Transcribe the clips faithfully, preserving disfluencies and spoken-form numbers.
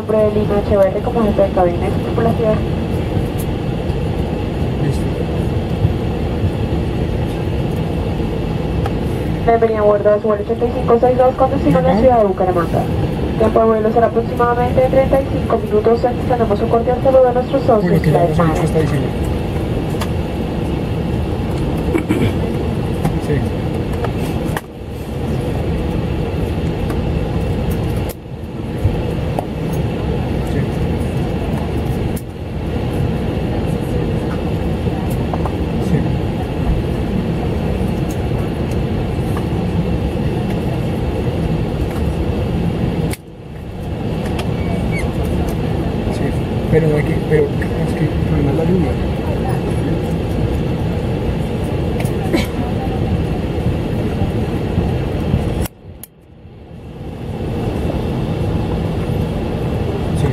nombre de Lima H V R como jefe de cabina y tripulación. Listo. Bienvenido a bordo de su vuelo ochenta y cinco sesenta y dos con destino a la ciudad de Bucaramanga. Tiempo de vuelo será aproximadamente de treinta y cinco minutos. Tenemos un cordial saludo a nuestros Por lo socios. que ya nos han Flight dicho está diciendo. Sí. Sí. Sí. Sí. Pero no hay que, pero es que el problema es la lluvia. Sí.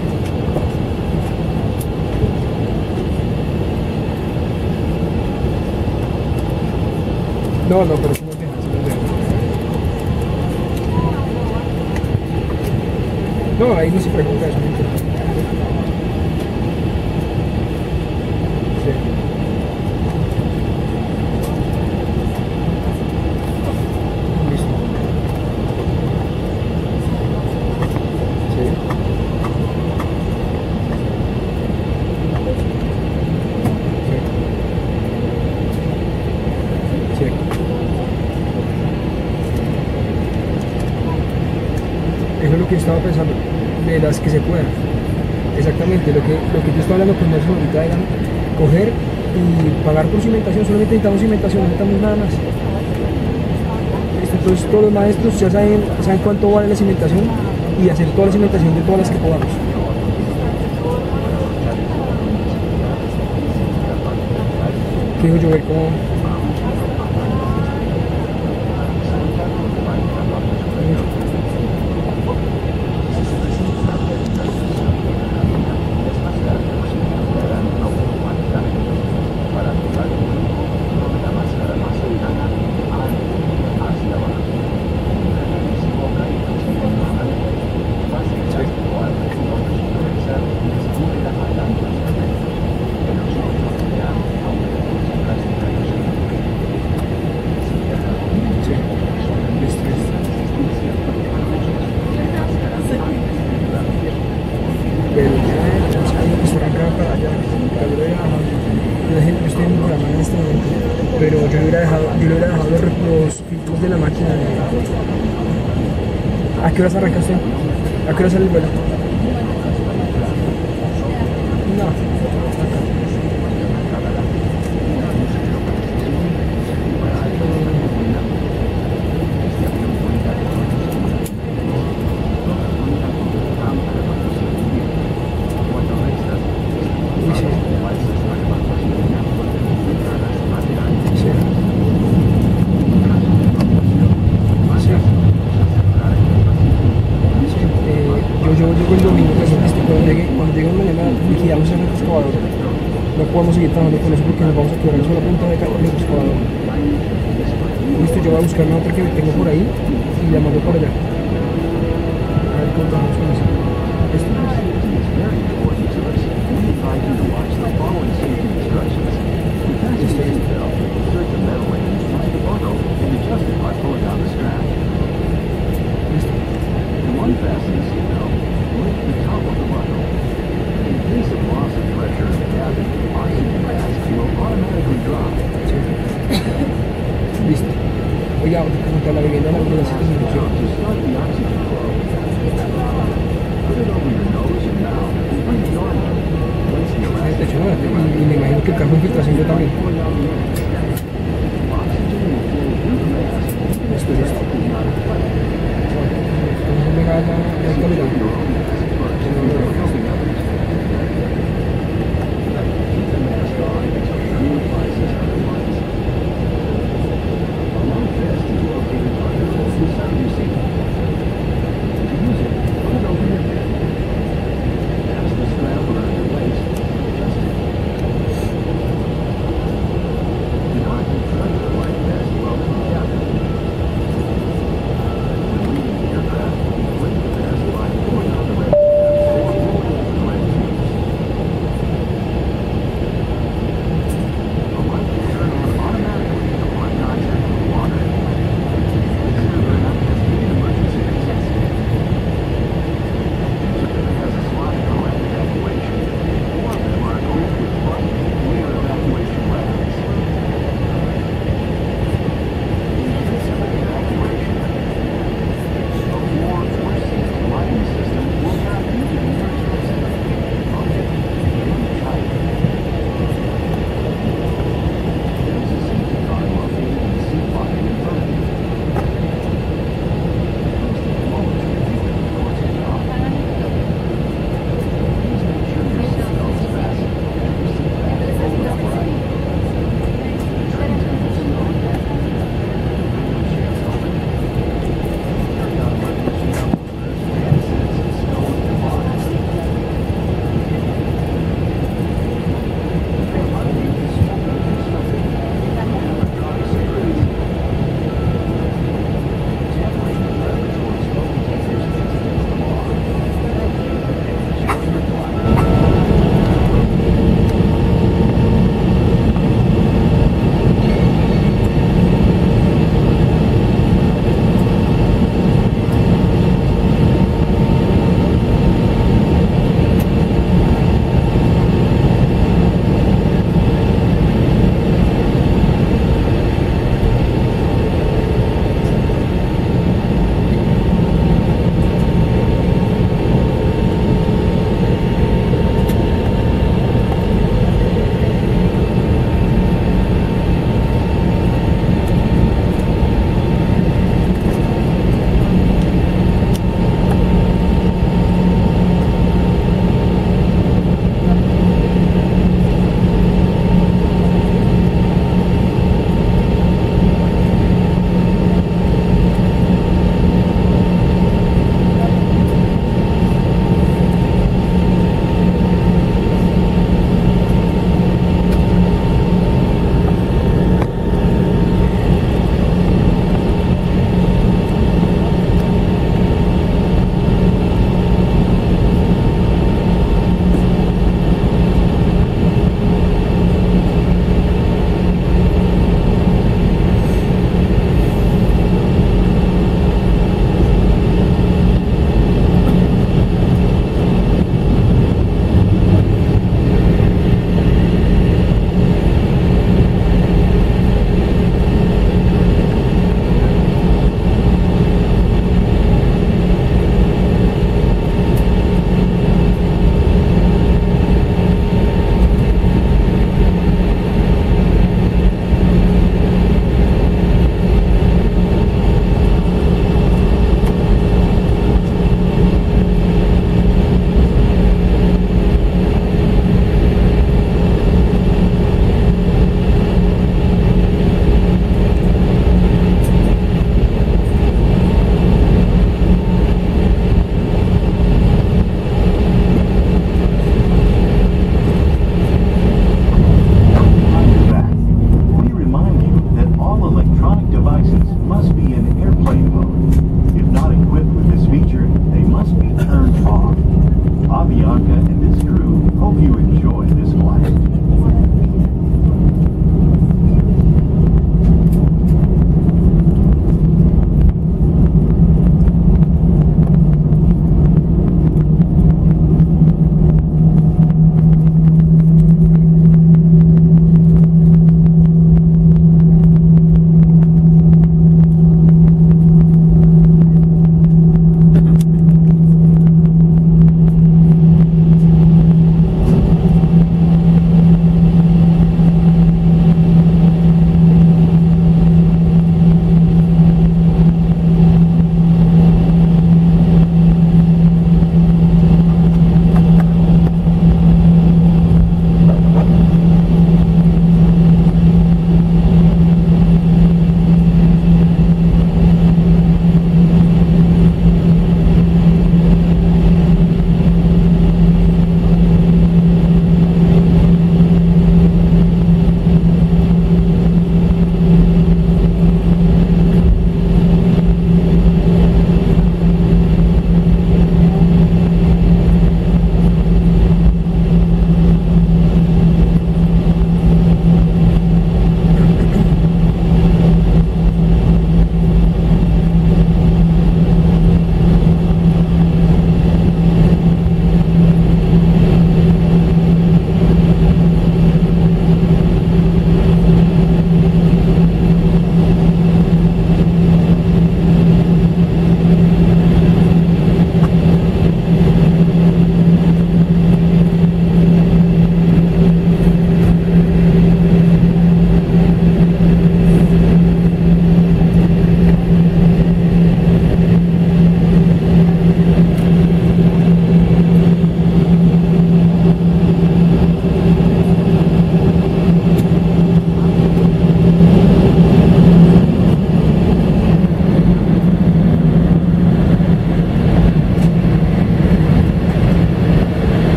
No, no, pero sí nos dejan, sí nos dejan. No, ahí no se pregunta eso, no importa. Sí. Listo. Sí. Sí. Sí. Eso es lo que yo estaba pensando, de las que se puedan. Exactamente, lo que, lo que yo estaba hablando con Nelson ahorita era coger y pagar por cimentación, solamente necesitamos cimentación, no necesitamos nada más. Listo, entonces todos los maestros ya saben, saben cuánto vale la cimentación y hacer toda la cimentación de todas las que podamos. ¿Qué dijo yo? ¿Cómo? Sí. Listo, listo. Pero ya, o sea, hay que se arranca para allá. Pero yo lo hubiera dejado. Yo dejé- yo estoy en Bucaramanga en este momento. Pero yo le hubiera dejado, yo le hubiera dejado los, re- los filtros de la máquina. ¿A qué horas arranca usted? ¿A qué hora sale el vuelo? No. Uy, sí. Sí. Sí. Sí. Eh, yo, yo llego el domingo, pues, este, cuando llegue, cuando llegue mañana liquidamos el excavador. No podemos seguir trabajando con eso porque nos vamos a quebrar solo punta de carga del excavador. Listo, yo voy a buscar una otra que tengo por ahí y la mando por allá. A ver cómo trabajamos con eso. Listo. Listo, listo. Listo. Sí. Listo. Oiga, junto a la vivienda de la ambulancia que se inició. De hecho, no, y, y me imagino que el carro de infiltración yo también. Listo, listo. Entonces, venga, ya, ya está mirando.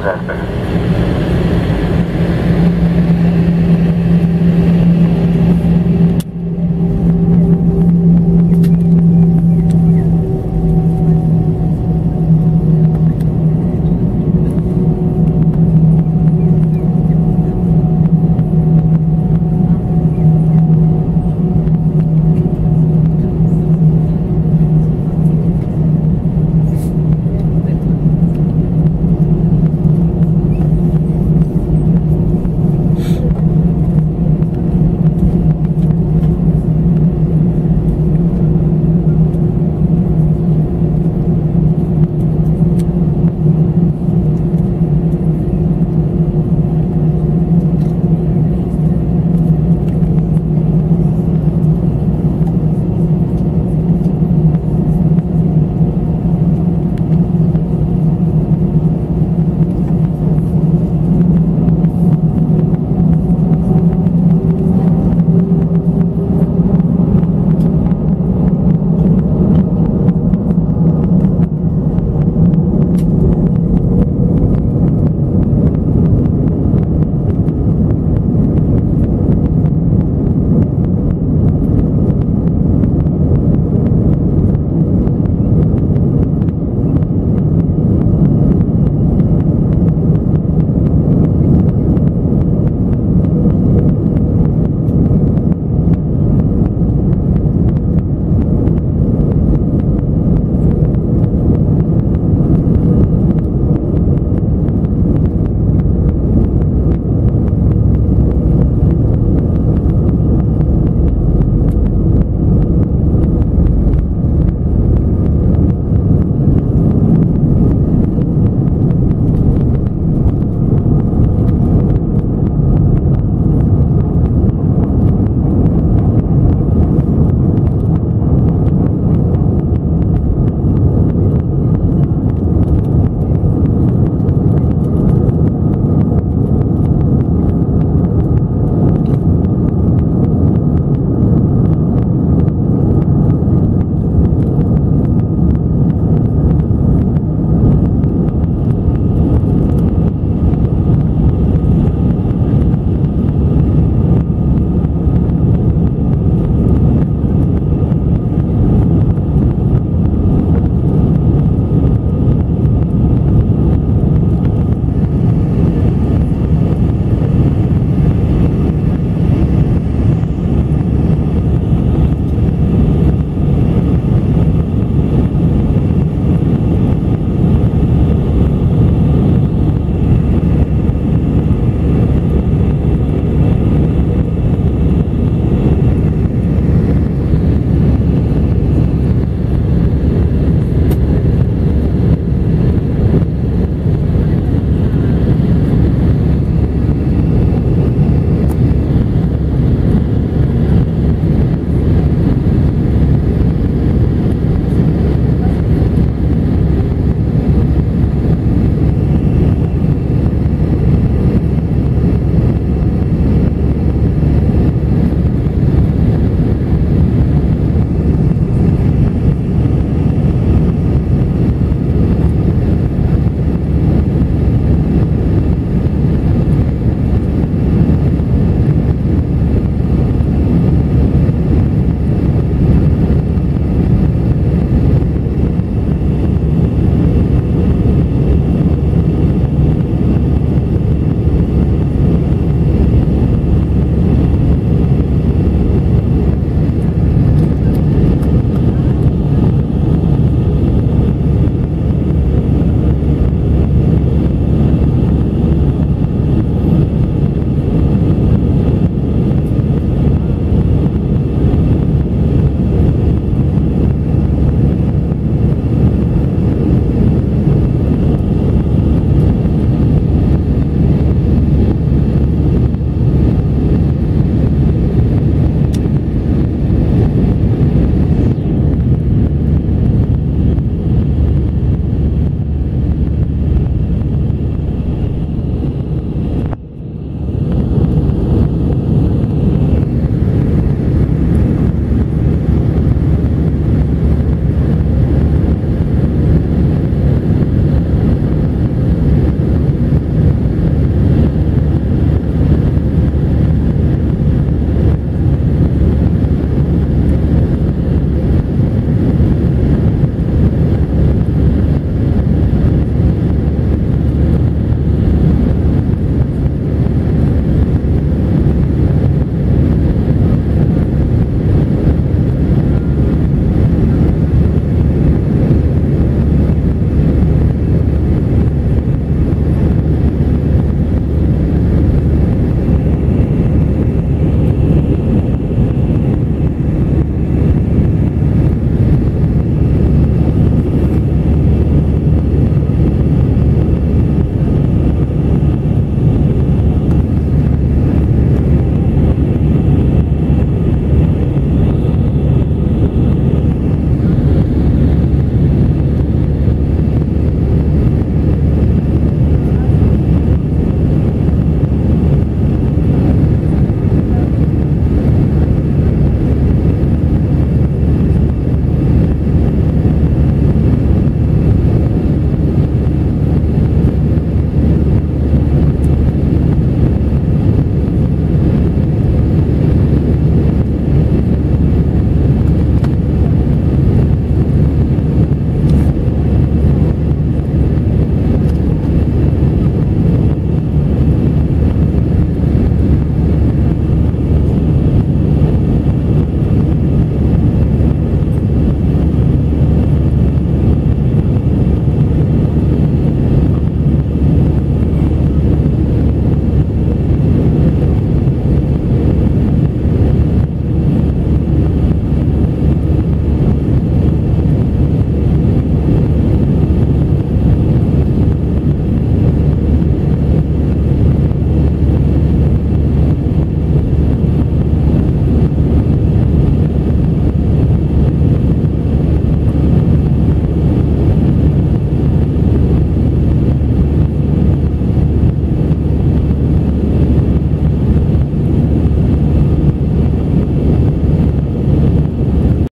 estamos a la espera.